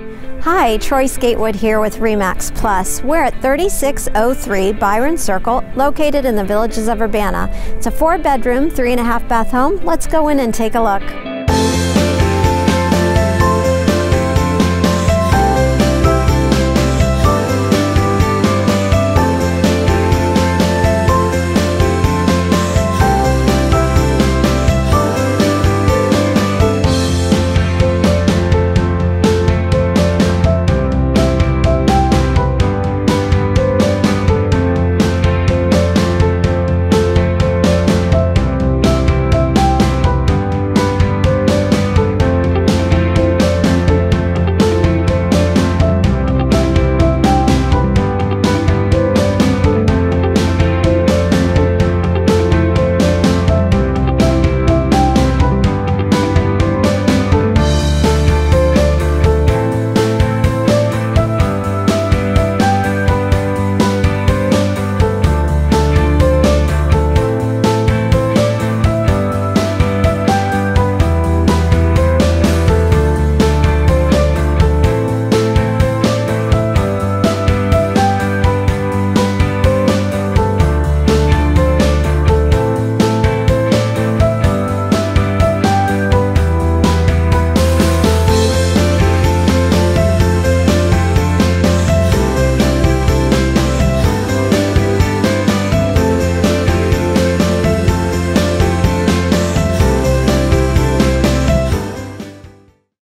Hi, Troy Skatewood here with RE/MAX Plus. We're at 3603 Byron Circle, located in the Villages of Urbana. It's a 4-bedroom, 3.5 bath home. Let's go in and take a look.